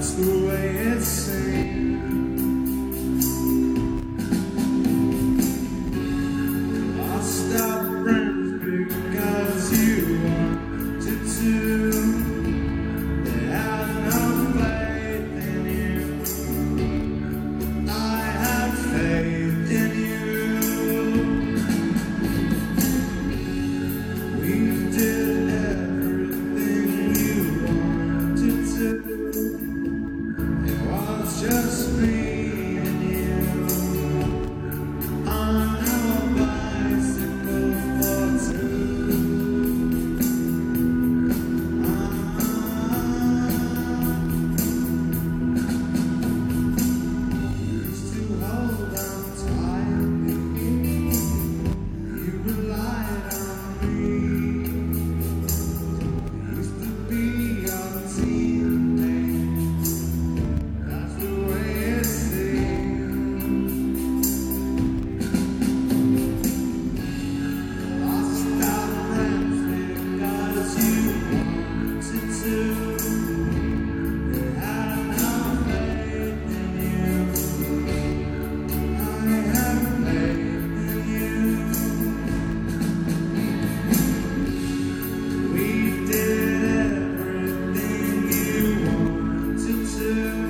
the way it seems. I stopped friends because you wanted to. They had no faith in you. I have faith in you. We did everything you wanted to. It was just me and you on our bicycle for two. Used to hold on tightly. You relied on me. Used to be your teammate. That's the way it seems. I stopped friends because you wanted to. You had no faith in you. I have faith in you. We did everything you wanted to.